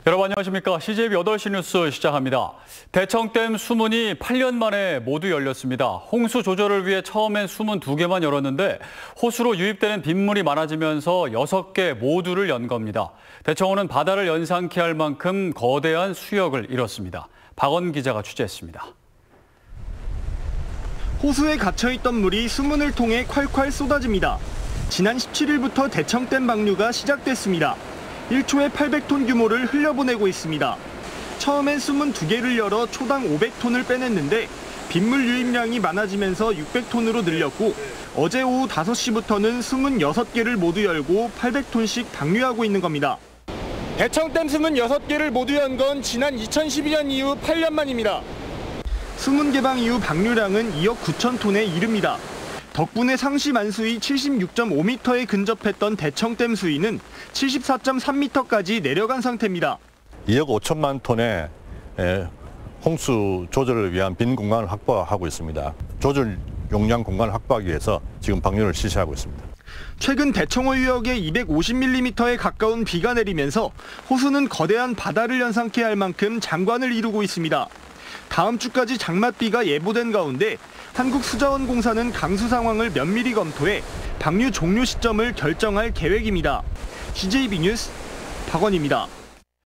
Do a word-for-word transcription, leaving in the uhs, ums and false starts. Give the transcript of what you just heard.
여러분 안녕하십니까. 씨지에이비 여덟 시 뉴스 시작합니다. 대청댐 수문이 팔 년 만에 모두 열렸습니다. 홍수 조절을 위해 처음엔 수문 두 개만 열었는데 호수로 유입되는 빗물이 많아지면서 여섯 개 모두를 연 겁니다. 대청호는 바다를 연상케 할 만큼 거대한 수역을 이뤘습니다. 박원 기자가 취재했습니다. 호수에 갇혀있던 물이 수문을 통해 콸콸 쏟아집니다. 지난 십칠 일부터 대청댐 방류가 시작됐습니다. 일 초에 팔백 톤 규모를 흘려보내고 있습니다. 처음엔 수문 두 개를 열어 초당 오백 톤을 빼냈는데 빗물 유입량이 많아지면서 육백 톤으로 늘렸고 어제 오후 다섯 시부터는 수문 여섯 개를 모두 열고 팔백 톤씩 방류하고 있는 겁니다. 대청댐 수문 여섯 개를 모두 연 건 지난 이천십이 년 이후 팔 년 만입니다. 수문 개방 이후 방류량은 이억 구천 톤에 이릅니다. 덕분에 상시 만수위 칠십육 점 오 미터에 근접했던 대청댐 수위는 칠십사 점 삼 미터까지 내려간 상태입니다. 이억 오천만 톤의 홍수 조절을 위한 빈 공간을 확보하고 있습니다. 조절 용량 공간을 확보하기 위해서 지금 방류를 실시하고 있습니다. 최근 대청호 유역에 이백오십 밀리미터에 가까운 비가 내리면서 호수는 거대한 바다를 연상케 할 만큼 장관을 이루고 있습니다. 다음 주까지 장맛비가 예보된 가운데 한국수자원공사는 강수 상황을 면밀히 검토해 방류 종료 시점을 결정할 계획입니다. 씨지에이비 뉴스 박원입니다.